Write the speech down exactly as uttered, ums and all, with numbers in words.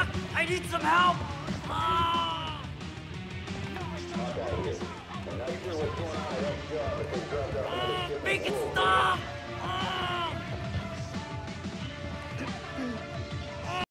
Fuck! I need some help! Ah! Ah, make it stop!